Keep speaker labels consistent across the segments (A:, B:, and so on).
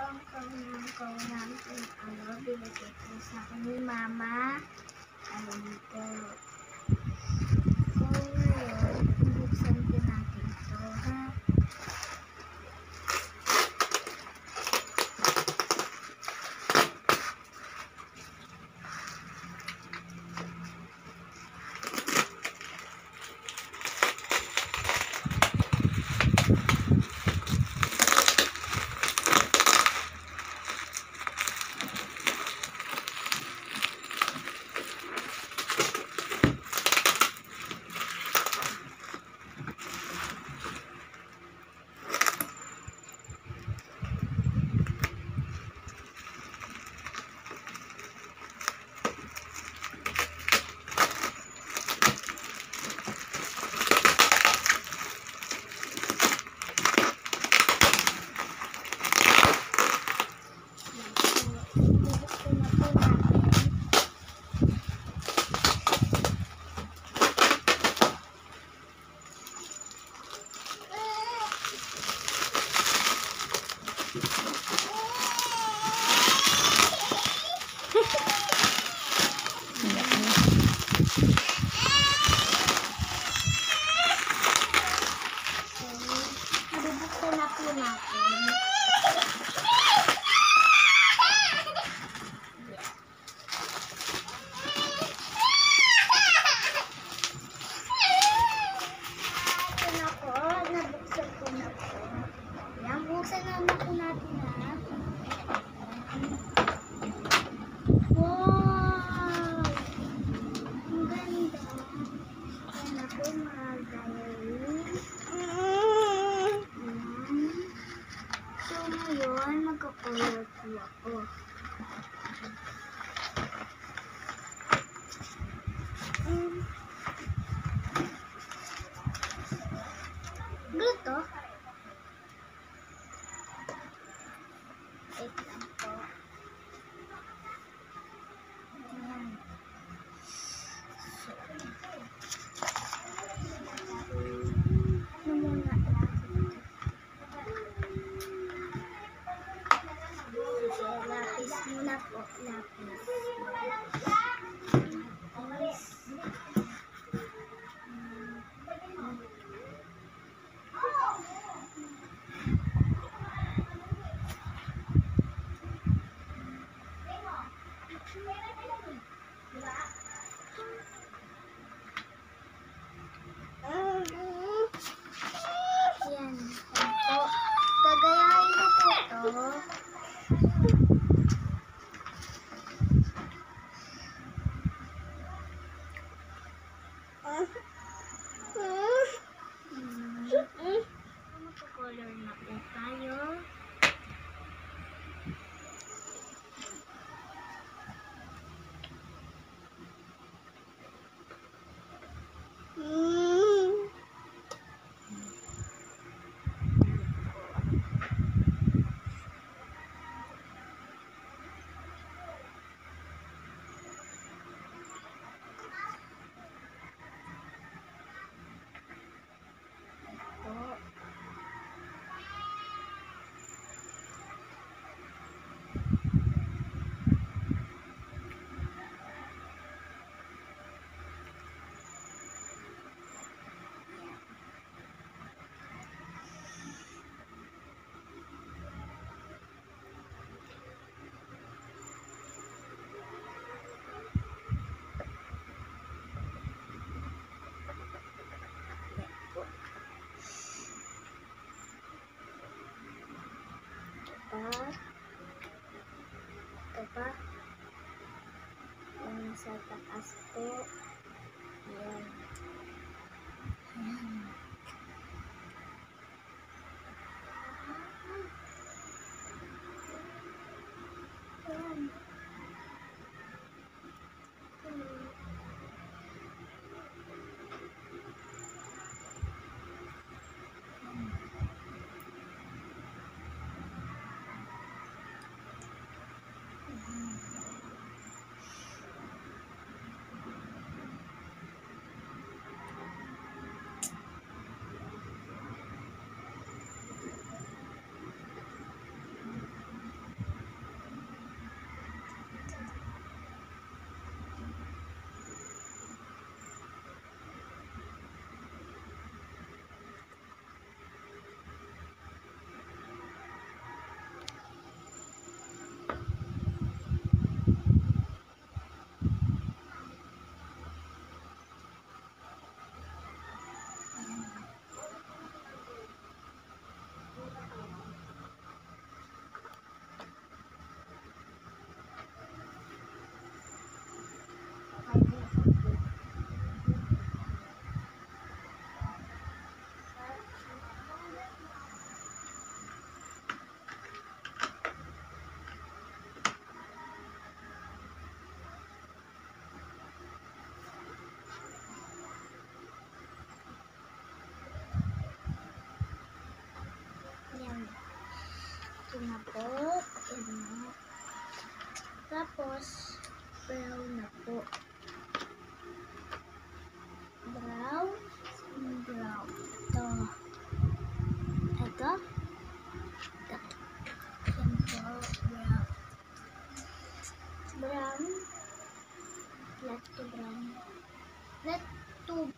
A: ang kaunang binigay ko sa akin ni Mama. Ano dito? So, ngayon, buksan ko natin ito, ha? Bubuksan na po natin. Ito na po. Nabuksan ko na po. Yan, buksan na po natin, ha. Wow! Ang ganda. Yan na po, mga diary. So, ngayon, magkakulot po ako. Gluto? Wait lang po. Ayan. Ano muna natin? Lapis muna po. Lapis. Yan po. Gagayahin ko po ito. Magkakolor na po tayo. Ito pa. Yung sa taas po. Ayan. Ayan. Ayan. Ito na po. Ayan na. Tapos, brown na po. Brown. Brown. Ito. Ito. Ito. Ayan po. Brown. Brown. Let to brown. Let to brown.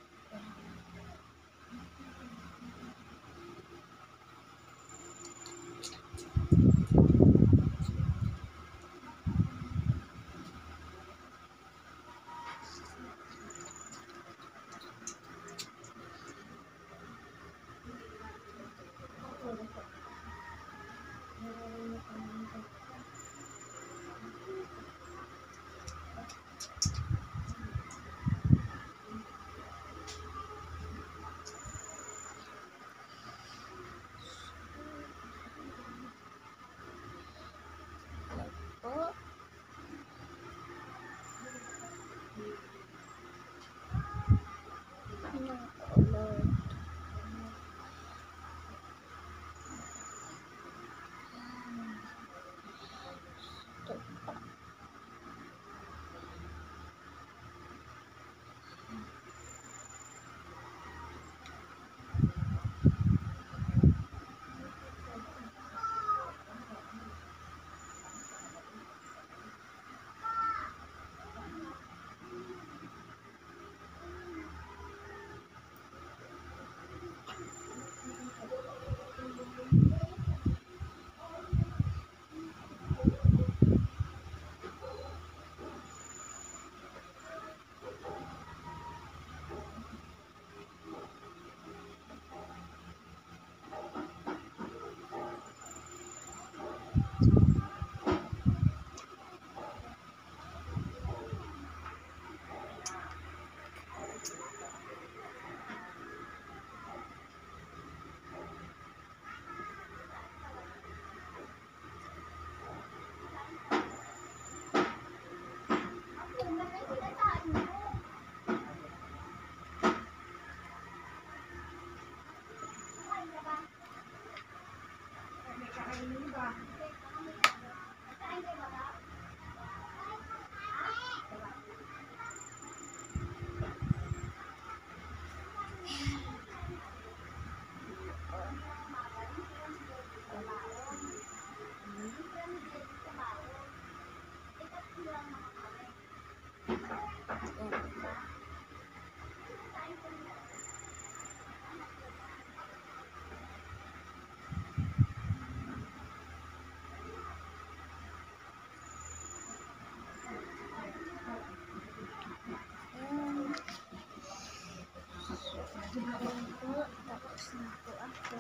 A: Tapos na po ako.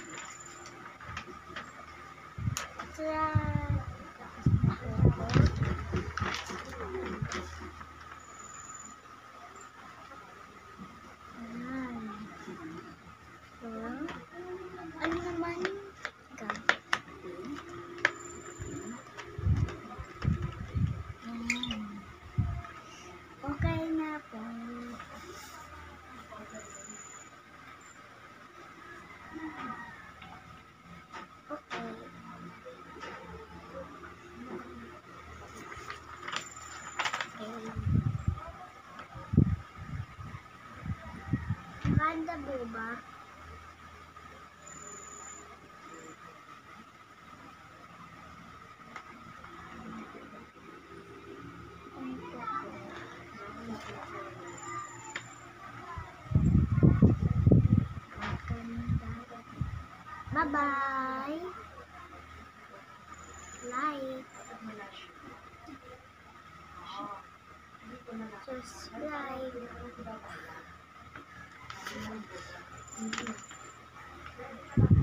A: Try! Tapos na po ako. Ayan. So, ano naman? Gagawin. Ayan. Okay na po. Okay. Maganda po ba? Bye-bye. Like. Subscribe.